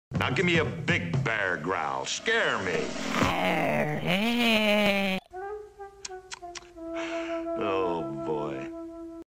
Now give me a big bear growl. Scare me.